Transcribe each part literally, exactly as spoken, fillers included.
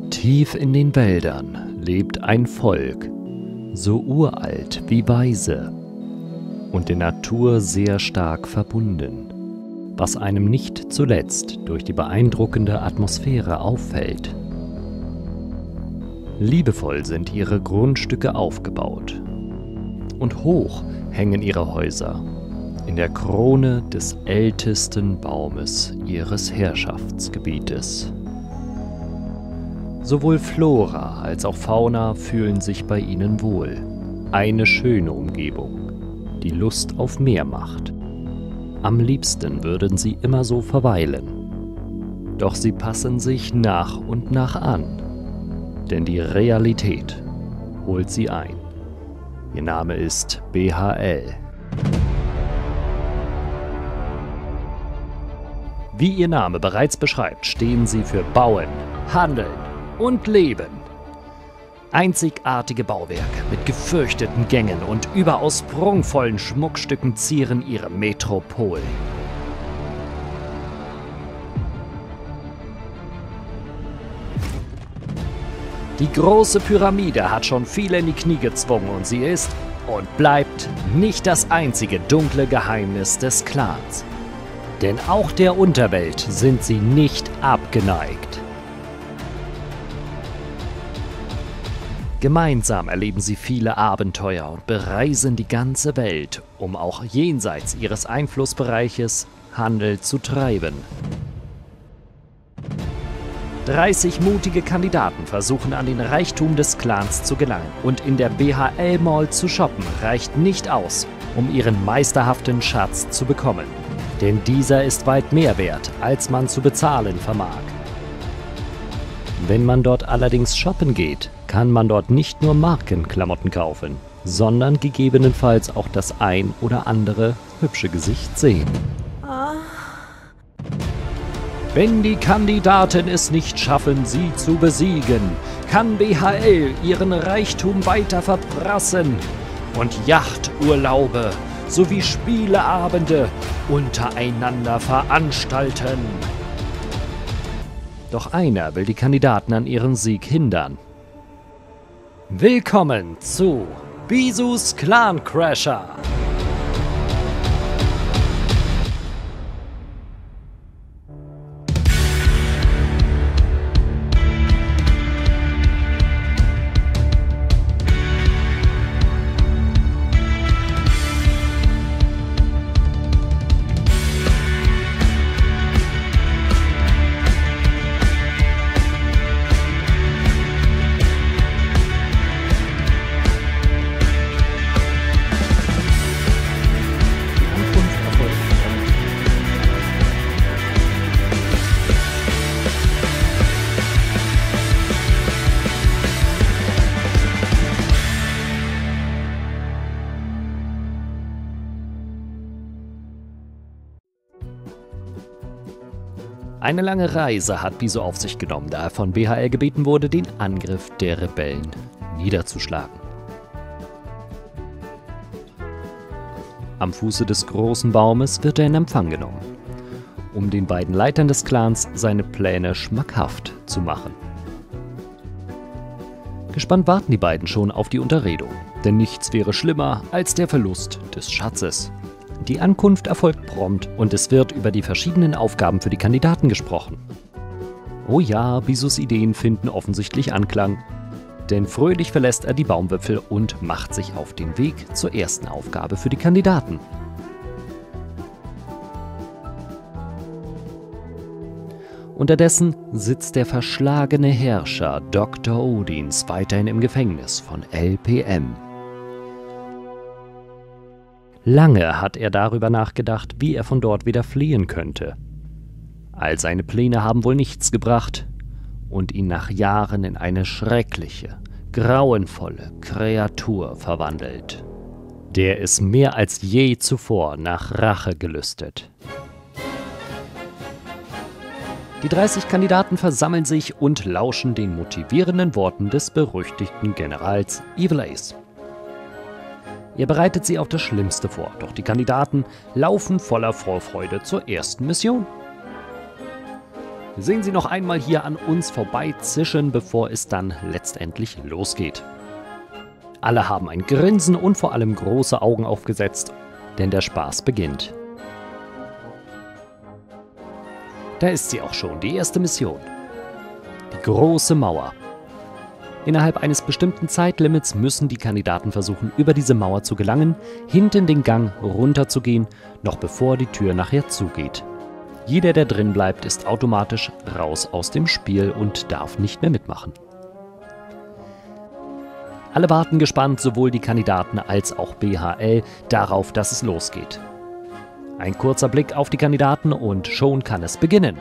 Tief in den Wäldern lebt ein Volk, so uralt wie weise und der Natur sehr stark verbunden, was einem nicht zuletzt durch die beeindruckende Atmosphäre auffällt. Liebevoll sind ihre Grundstücke aufgebaut und hoch hängen ihre Häuser in der Krone des ältesten Baumes ihres Herrschaftsgebietes. Sowohl Flora als auch Fauna fühlen sich bei ihnen wohl. Eine schöne Umgebung, die Lust auf mehr macht. Am liebsten würden sie immer so verweilen. Doch sie passen sich nach und nach an, denn die Realität holt sie ein. Ihr Name ist B H L. Wie ihr Name bereits beschreibt, stehen sie für Bauen, Handeln und Leben. Einzigartige Bauwerke mit gefürchteten Gängen und überaus prunkvollen Schmuckstücken zieren ihre Metropole. Die große Pyramide hat schon viele in die Knie gezwungen und sie ist und bleibt nicht das einzige dunkle Geheimnis des Clans. Denn auch der Unterwelt sind sie nicht abgeneigt. Gemeinsam erleben sie viele Abenteuer und bereisen die ganze Welt, um auch jenseits ihres Einflussbereiches Handel zu treiben. dreißig mutige Kandidaten versuchen an den Reichtum des Clans zu gelangen. Und in der B H L Mall zu shoppen reicht nicht aus, um ihren meisterhaften Schatz zu bekommen. Denn dieser ist weit mehr wert, als man zu bezahlen vermag. Wenn man dort allerdings shoppen geht, kann man dort nicht nur Markenklamotten kaufen, sondern gegebenenfalls auch das ein oder andere hübsche Gesicht sehen. Wenn die Kandidaten es nicht schaffen, sie zu besiegen, kann B H L ihren Reichtum weiter verprassen und Yachturlaube sowie Spieleabende untereinander veranstalten. Doch einer will die Kandidaten an ihrem Sieg hindern. Willkommen zu Bisus Clan Crasher! Eine lange Reise hat Bisu auf sich genommen, da er von B H L gebeten wurde, den Angriff der Rebellen niederzuschlagen. Am Fuße des großen Baumes wird er in Empfang genommen, um den beiden Leitern des Clans seine Pläne schmackhaft zu machen. Gespannt warten die beiden schon auf die Unterredung, denn nichts wäre schlimmer als der Verlust des Schatzes. Die Ankunft erfolgt prompt und es wird über die verschiedenen Aufgaben für die Kandidaten gesprochen. Oh ja, Bisus Ideen finden offensichtlich Anklang, denn fröhlich verlässt er die Baumwipfel und macht sich auf den Weg zur ersten Aufgabe für die Kandidaten. Unterdessen sitzt der verschlagene Herrscher Doktor Odins weiterhin im Gefängnis von L P M. Lange hat er darüber nachgedacht, wie er von dort wieder fliehen könnte. All seine Pläne haben wohl nichts gebracht und ihn nach Jahren in eine schreckliche, grauenvolle Kreatur verwandelt, der es mehr als je zuvor nach Rache gelüstet. Die dreißig Kandidaten versammeln sich und lauschen den motivierenden Worten des berüchtigten Generals Evil Ace. Er bereitet sie auf das Schlimmste vor, doch die Kandidaten laufen voller Vorfreude zur ersten Mission. Sehen Sie noch einmal hier an uns vorbeizischen, bevor es dann letztendlich losgeht. Alle haben ein Grinsen und vor allem große Augen aufgesetzt, denn der Spaß beginnt. Da ist sie auch schon, die erste Mission. Die große Mauer. Innerhalb eines bestimmten Zeitlimits müssen die Kandidaten versuchen, über diese Mauer zu gelangen, hinten den Gang runterzugehen, noch bevor die Tür nachher zugeht. Jeder, der drin bleibt, ist automatisch raus aus dem Spiel und darf nicht mehr mitmachen. Alle warten gespannt, sowohl die Kandidaten als auch B H L, darauf, dass es losgeht. Ein kurzer Blick auf die Kandidaten und schon kann es beginnen.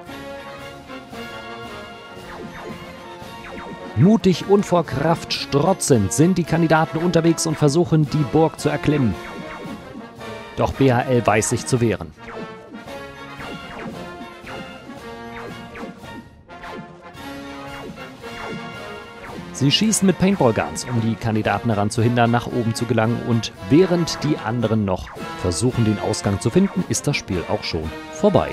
Mutig und vor Kraft strotzend sind die Kandidaten unterwegs und versuchen, die Burg zu erklimmen. Doch B H L weiß sich zu wehren. Sie schießen mit Paintball-Guns, um die Kandidaten daran zu hindern, nach oben zu gelangen, und während die anderen noch versuchen, den Ausgang zu finden, ist das Spiel auch schon vorbei.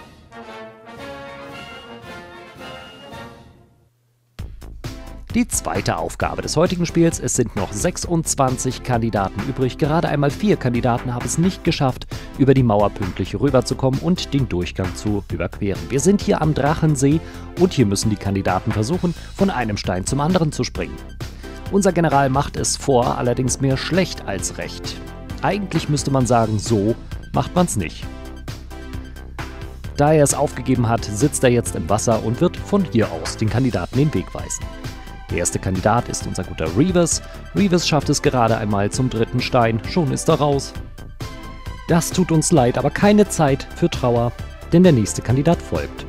Die zweite Aufgabe des heutigen Spiels: Es sind noch sechsundzwanzig Kandidaten übrig. Gerade einmal vier Kandidaten haben es nicht geschafft, über die Mauer pünktlich rüberzukommen und den Durchgang zu überqueren. Wir sind hier am Drachensee und hier müssen die Kandidaten versuchen, von einem Stein zum anderen zu springen. Unser General macht es vor, allerdings mehr schlecht als recht. Eigentlich müsste man sagen, so macht man's nicht. Da er es aufgegeben hat, sitzt er jetzt im Wasser und wird von hier aus den Kandidaten den Weg weisen. Der erste Kandidat ist unser guter Reavers. Reavers schafft es gerade einmal zum dritten Stein, schon ist er raus. Das tut uns leid, aber keine Zeit für Trauer, denn der nächste Kandidat folgt.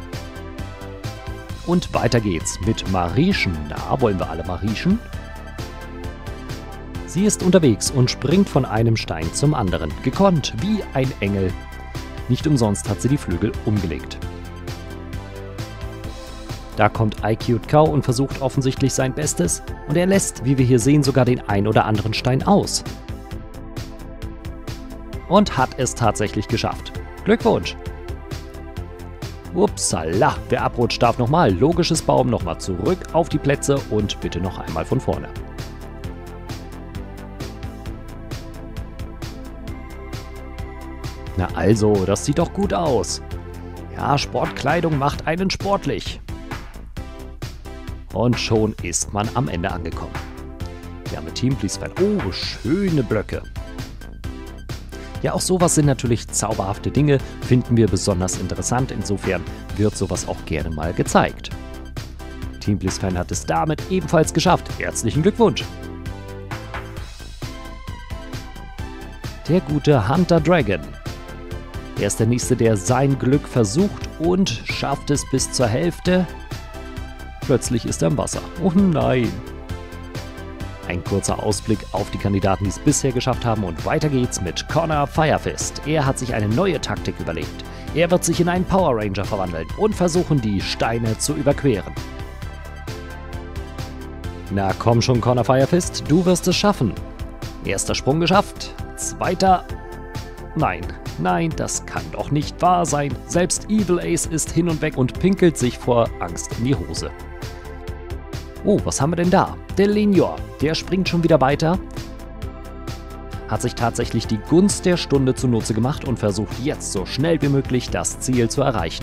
Und weiter geht's mit Mariechen. Na, wollen wir alle Mariechen? Sie ist unterwegs und springt von einem Stein zum anderen, gekonnt wie ein Engel. Nicht umsonst hat sie die Flügel umgelegt. Da kommt iCute Cow und versucht offensichtlich sein Bestes, und er lässt, wie wir hier sehen, sogar den ein oder anderen Stein aus. Und hat es tatsächlich geschafft. Glückwunsch! Upsala, wer abrutscht, darf nochmal. Logisches Baum, nochmal zurück auf die Plätze und bitte noch einmal von vorne. Na also, das sieht doch gut aus. Ja, Sportkleidung macht einen sportlich. Und schon ist man am Ende angekommen. Ja, mit Team Please Fan. Oh, schöne Blöcke. Ja, auch sowas sind natürlich zauberhafte Dinge, finden wir besonders interessant. Insofern wird sowas auch gerne mal gezeigt. Team Please Fan hat es damit ebenfalls geschafft. Herzlichen Glückwunsch! Der gute Hunter Dragon. Er ist der Nächste, der sein Glück versucht und schafft es bis zur Hälfte. Plötzlich ist er im Wasser. Oh nein! Ein kurzer Ausblick auf die Kandidaten, die es bisher geschafft haben, und weiter geht's mit Connor Firefist. Er hat sich eine neue Taktik überlegt. Er wird sich in einen Power Ranger verwandeln und versuchen, die Steine zu überqueren. Na komm schon, Connor Firefist, du wirst es schaffen. Erster Sprung geschafft. Zweiter... Nein, nein, das kann doch nicht wahr sein. Selbst Evil Ace ist hin und weg und pinkelt sich vor Angst in die Hose. Oh, was haben wir denn da? Der Lenior, der springt schon wieder weiter. Hat sich tatsächlich die Gunst der Stunde zunutze gemacht und versucht jetzt so schnell wie möglich das Ziel zu erreichen.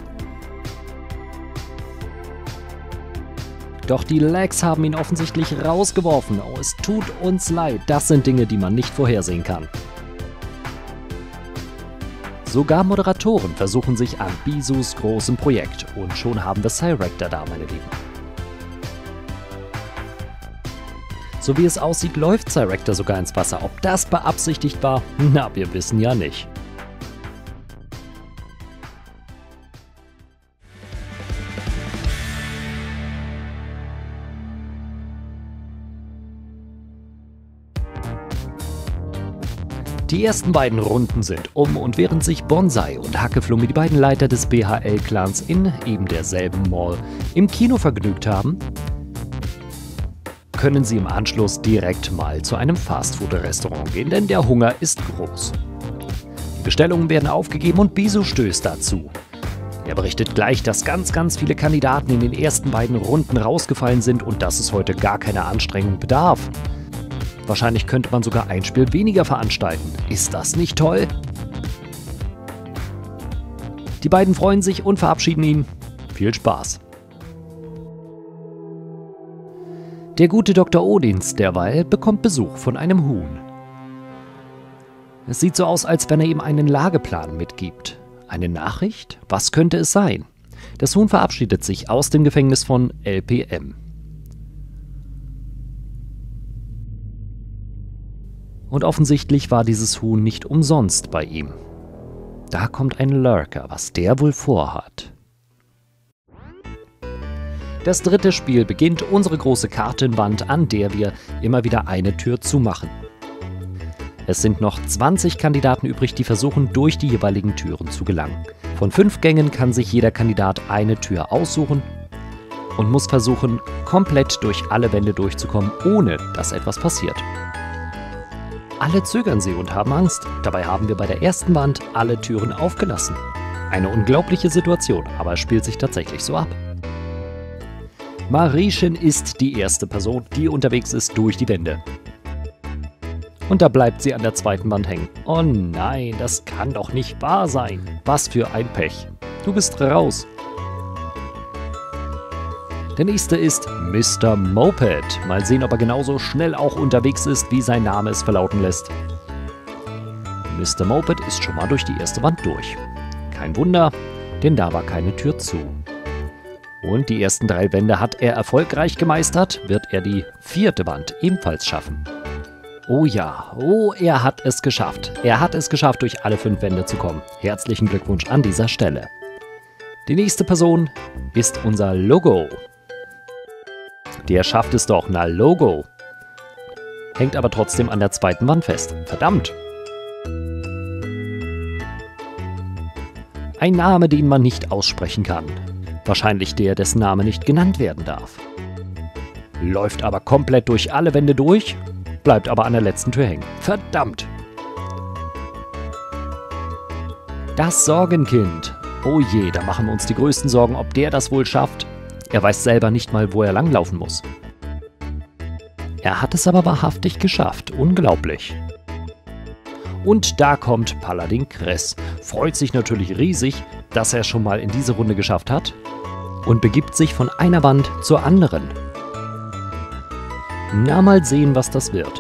Doch die Lags haben ihn offensichtlich rausgeworfen. Oh, es tut uns leid. Das sind Dinge, die man nicht vorhersehen kann. Sogar Moderatoren versuchen sich an Bisus großem Projekt. Und schon haben wir Cyrector da, meine Lieben. So wie es aussieht, läuft Cyrector sogar ins Wasser. Ob das beabsichtigt war? Na, wir wissen ja nicht. Die ersten beiden Runden sind um, und während sich Bonsai und Hackeflummi, die beiden Leiter des B H L-Clans, in eben derselben Mall im Kino vergnügt haben, können sie im Anschluss direkt mal zu einem Fastfood-Restaurant gehen, denn der Hunger ist groß. Die Bestellungen werden aufgegeben und Bisu stößt dazu. Er berichtet gleich, dass ganz, ganz viele Kandidaten in den ersten beiden Runden rausgefallen sind und dass es heute gar keine Anstrengung bedarf. Wahrscheinlich könnte man sogar ein Spiel weniger veranstalten. Ist das nicht toll? Die beiden freuen sich und verabschieden ihn. Viel Spaß! Der gute Doktor Odins derweil bekommt Besuch von einem Huhn. Es sieht so aus, als wenn er ihm einen Lageplan mitgibt. Eine Nachricht? Was könnte es sein? Das Huhn verabschiedet sich aus dem Gefängnis von L P M. Und offensichtlich war dieses Huhn nicht umsonst bei ihm. Da kommt ein Lurker, was der wohl vorhat. Das dritte Spiel beginnt, unsere große Kartenwand, an der wir immer wieder eine Tür zumachen. Es sind noch zwanzig Kandidaten übrig, die versuchen, durch die jeweiligen Türen zu gelangen. Von fünf Gängen kann sich jeder Kandidat eine Tür aussuchen und muss versuchen, komplett durch alle Wände durchzukommen, ohne dass etwas passiert. Alle zögern sie und haben Angst. Dabei haben wir bei der ersten Wand alle Türen aufgelassen. Eine unglaubliche Situation, aber es spielt sich tatsächlich so ab. Mariechen ist die erste Person, die unterwegs ist durch die Wände. Und da bleibt sie an der zweiten Wand hängen. Oh nein, das kann doch nicht wahr sein. Was für ein Pech. Du bist raus. Der nächste ist Mister Moped. Mal sehen, ob er genauso schnell auch unterwegs ist, wie sein Name es verlauten lässt. Mister Moped ist schon mal durch die erste Wand durch. Kein Wunder, denn da war keine Tür zu. Und die ersten drei Wände hat er erfolgreich gemeistert, wird er die vierte Wand ebenfalls schaffen. Oh ja, oh, er hat es geschafft. Er hat es geschafft, durch alle fünf Wände zu kommen. Herzlichen Glückwunsch an dieser Stelle. Die nächste Person ist unser Logo. Der schafft es doch, na Logo. Hängt aber trotzdem an der zweiten Wand fest. Verdammt. Ein Name, den man nicht aussprechen kann. Wahrscheinlich der, dessen Name nicht genannt werden darf. Läuft aber komplett durch alle Wände durch, bleibt aber an der letzten Tür hängen. Verdammt! Das Sorgenkind. Oh je, da machen wir uns die größten Sorgen, ob der das wohl schafft. Er weiß selber nicht mal, wo er langlaufen muss. Er hat es aber wahrhaftig geschafft. Unglaublich. Und da kommt Paladin Kress. Freut sich natürlich riesig, dass er schon mal in diese Runde geschafft hat und begibt sich von einer Wand zur anderen. Na, mal sehen, was das wird.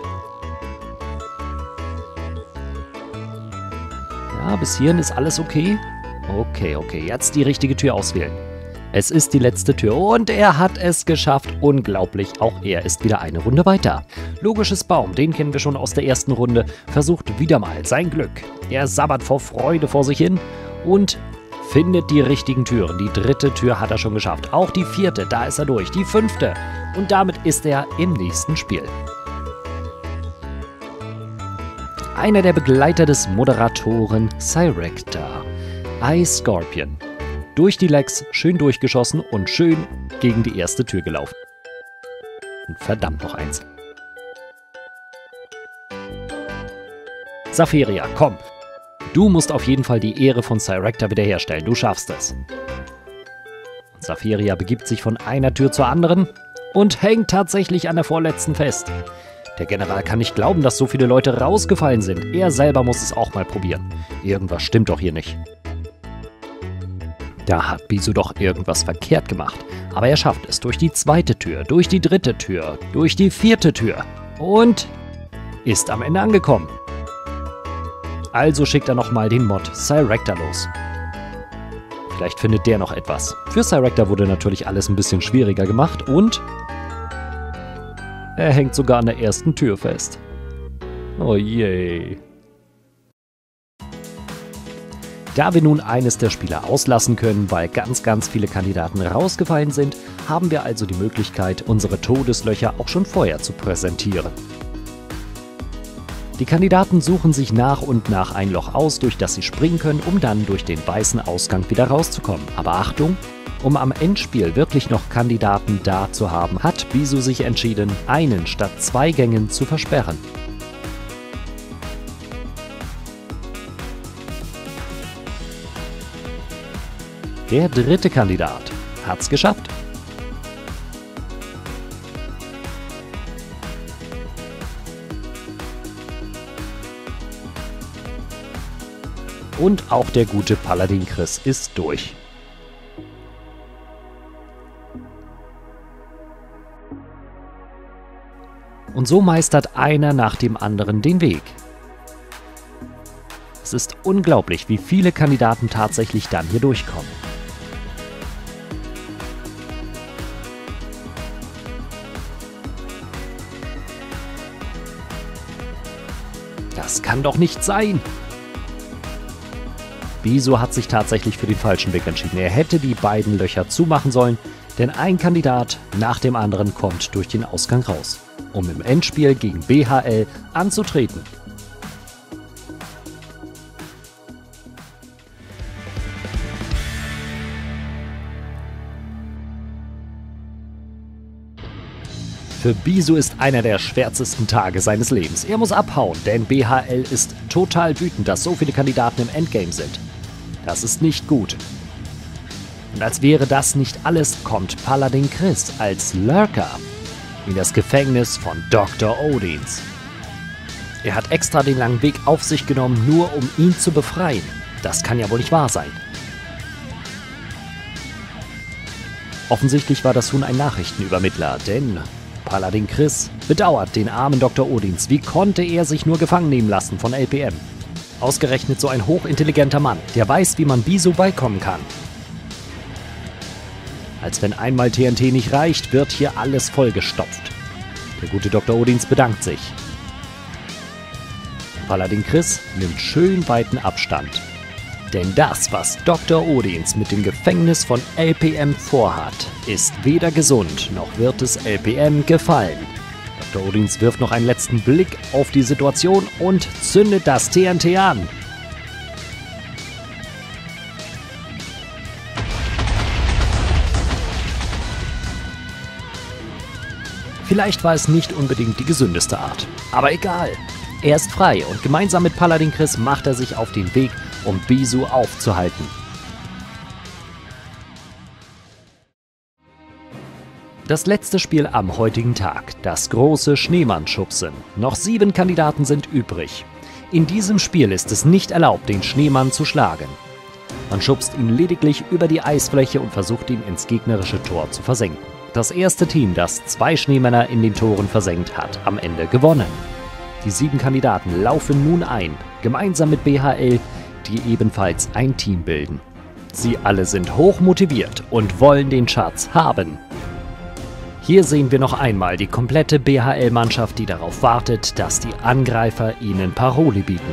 Ja, bis hierhin ist alles okay. Okay, okay, jetzt die richtige Tür auswählen. Es ist die letzte Tür und er hat es geschafft. Unglaublich, auch er ist wieder eine Runde weiter. Logisches Baum, den kennen wir schon aus der ersten Runde, versucht wieder mal sein Glück. Er sabbert vor Freude vor sich hin und findet die richtigen Türen. Die dritte Tür hat er schon geschafft. Auch die vierte, da ist er durch. Die fünfte. Und damit ist er im nächsten Spiel. Einer der Begleiter des Moderatoren Cyrector. Ice Scorpion. Durch die Legs, schön durchgeschossen und schön gegen die erste Tür gelaufen. Und verdammt noch eins. Saferia, komm. Du musst auf jeden Fall die Ehre von Cyrector wiederherstellen. Du schaffst es. Und Saferia begibt sich von einer Tür zur anderen und hängt tatsächlich an der vorletzten fest. Der General kann nicht glauben, dass so viele Leute rausgefallen sind. Er selber muss es auch mal probieren. Irgendwas stimmt doch hier nicht. Da hat Bisu doch irgendwas verkehrt gemacht. Aber er schafft es durch die zweite Tür, durch die dritte Tür, durch die vierte Tür und ist am Ende angekommen. Also schickt er nochmal den Mod Cyrector los. Vielleicht findet der noch etwas. Für Cyrector wurde natürlich alles ein bisschen schwieriger gemacht und er hängt sogar an der ersten Tür fest. Oh je. Da wir nun eines der Spiele auslassen können, weil ganz, ganz viele Kandidaten rausgefallen sind, haben wir also die Möglichkeit, unsere Todeslöcher auch schon vorher zu präsentieren. Die Kandidaten suchen sich nach und nach ein Loch aus, durch das sie springen können, um dann durch den weißen Ausgang wieder rauszukommen. Aber Achtung! Um am Endspiel wirklich noch Kandidaten da zu haben, hat Bisu sich entschieden, einen statt zwei Gängen zu versperren. Der dritte Kandidat hat's geschafft. Und auch der gute Paladin Chris ist durch. Und so meistert einer nach dem anderen den Weg. Es ist unglaublich, wie viele Kandidaten tatsächlich dann hier durchkommen. Das kann doch nicht sein! Bisu hat sich tatsächlich für den falschen Weg entschieden. Er hätte die beiden Löcher zumachen sollen, denn ein Kandidat nach dem anderen kommt durch den Ausgang raus, um im Endspiel gegen B H L anzutreten. Für Bisu ist einer der schwärzesten Tage seines Lebens. Er muss abhauen, denn B H L ist total wütend, dass so viele Kandidaten im Endgame sind. Das ist nicht gut. Und als wäre das nicht alles, kommt Paladin Chris als Lurker in das Gefängnis von Doktor Odins. Er hat extra den langen Weg auf sich genommen, nur um ihn zu befreien. Das kann ja wohl nicht wahr sein. Offensichtlich war das Huhn ein Nachrichtenübermittler, denn Paladin Chris bedauert den armen Doktor Odins. Wie konnte er sich nur gefangen nehmen lassen von L P M? Ausgerechnet so ein hochintelligenter Mann, der weiß, wie man Bisu beikommen kann. Als wenn einmal T N T nicht reicht, wird hier alles vollgestopft. Der gute Doktor Odins bedankt sich. Paladin Chris nimmt schön weiten Abstand. Denn das, was Doktor Odins mit dem Gefängnis von L P M vorhat, ist weder gesund, noch wird es L P M gefallen. Doktor Odins wirft noch einen letzten Blick auf die Situation und zündet das T N T an. Vielleicht war es nicht unbedingt die gesündeste Art, aber egal. Er ist frei und gemeinsam mit Paladin Chris macht er sich auf den Weg, um Bisu aufzuhalten. Das letzte Spiel am heutigen Tag, das große Schneemann-Schubsen. Noch sieben Kandidaten sind übrig. In diesem Spiel ist es nicht erlaubt, den Schneemann zu schlagen. Man schubst ihn lediglich über die Eisfläche und versucht ihn ins gegnerische Tor zu versenken. Das erste Team, das zwei Schneemänner in den Toren versenkt, hat am Ende gewonnen. Die sieben Kandidaten laufen nun ein, gemeinsam mit B H L, die ebenfalls ein Team bilden. Sie alle sind hoch motiviert und wollen den Schatz haben. Hier sehen wir noch einmal die komplette B H L-Mannschaft, die darauf wartet, dass die Angreifer ihnen Paroli bieten.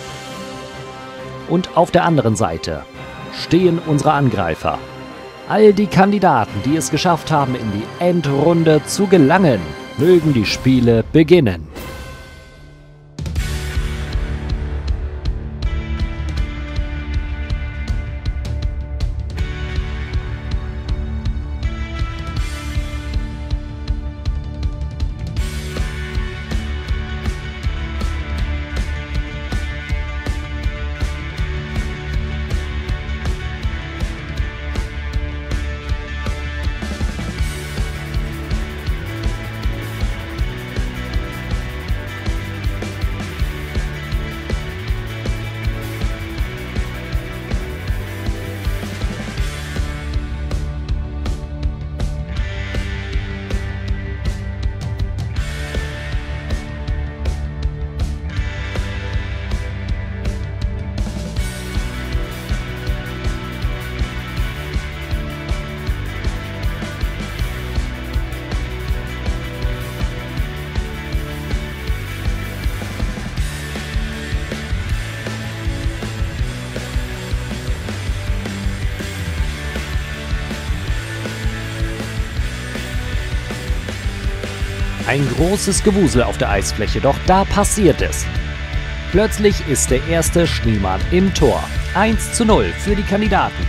Und auf der anderen Seite stehen unsere Angreifer. All die Kandidaten, die es geschafft haben, in die Endrunde zu gelangen, mögen die Spiele beginnen. Ein großes Gewusel auf der Eisfläche, doch da passiert es. Plötzlich ist der erste Schneemann im Tor. eins zu null für die Kandidaten.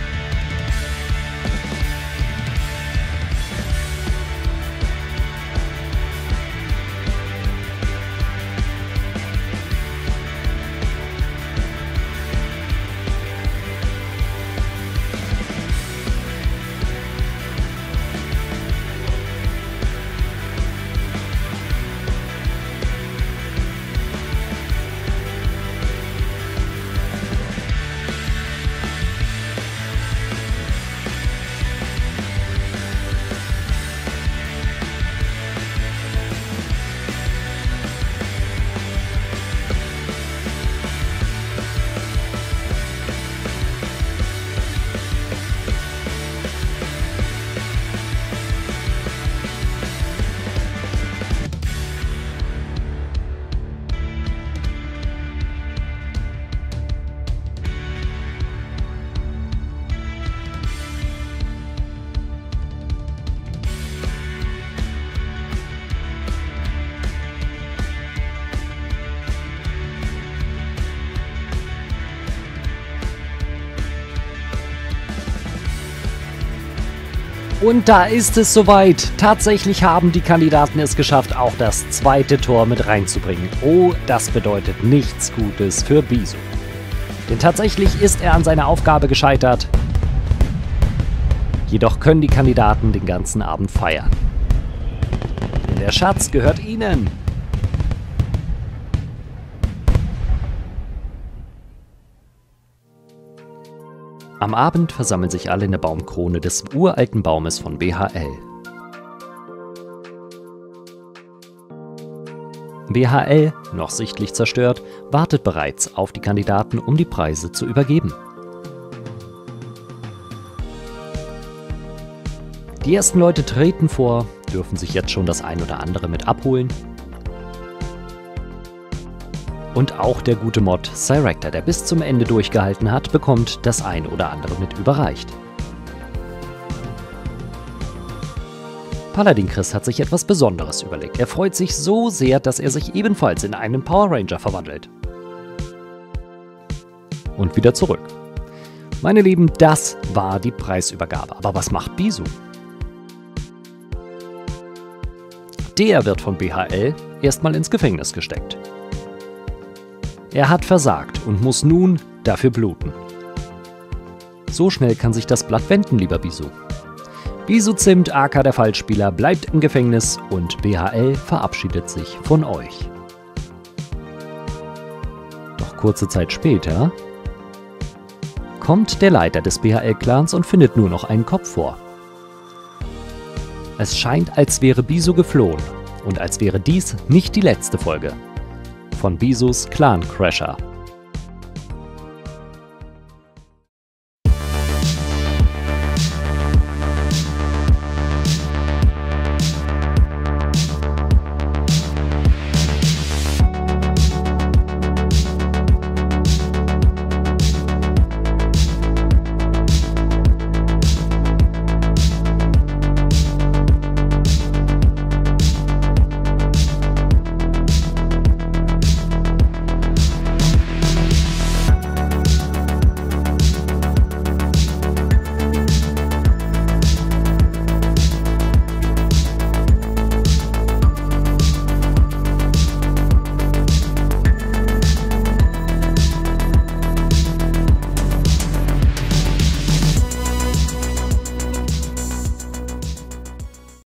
Und da ist es soweit. Tatsächlich haben die Kandidaten es geschafft, auch das zweite Tor mit reinzubringen. Oh, das bedeutet nichts Gutes für Bisou. Denn tatsächlich ist er an seiner Aufgabe gescheitert. Jedoch können die Kandidaten den ganzen Abend feiern. Denn der Schatz gehört ihnen. Am Abend versammeln sich alle in der Baumkrone des uralten Baumes von B H L. B H L, noch sichtlich zerstört, wartet bereits auf die Kandidaten, um die Preise zu übergeben. Die ersten Leute treten vor, dürfen sich jetzt schon das ein oder andere mit abholen. Und auch der gute Mod Cyrector, der bis zum Ende durchgehalten hat, bekommt das ein oder andere mit überreicht. Paladin Chris hat sich etwas Besonderes überlegt. Er freut sich so sehr, dass er sich ebenfalls in einen Power Ranger verwandelt. Und wieder zurück. Meine Lieben, das war die Preisübergabe. Aber was macht Bisou? Der wird von B H L erstmal ins Gefängnis gesteckt. Er hat versagt und muss nun dafür bluten. So schnell kann sich das Blatt wenden, lieber Bisou. Bisou Zimt, aka der Falschspieler, bleibt im Gefängnis und B H L verabschiedet sich von euch. Doch kurze Zeit später kommt der Leiter des B H L-Clans und findet nur noch einen Kopf vor. Es scheint, als wäre Bisou geflohen und als wäre dies nicht die letzte Folge von Bisous Clan Crasher.